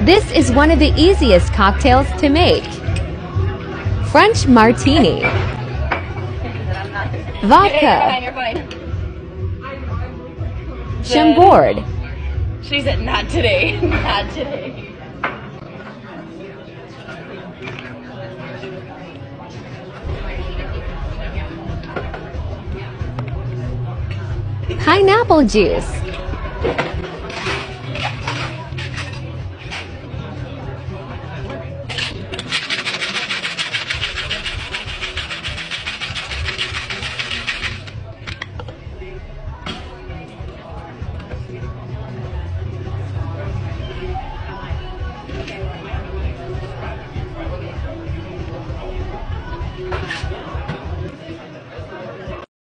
This is one of the easiest cocktails to make. French Martini. Vodka. You're fine. Chambord. She said, not today. Not today. Pineapple juice.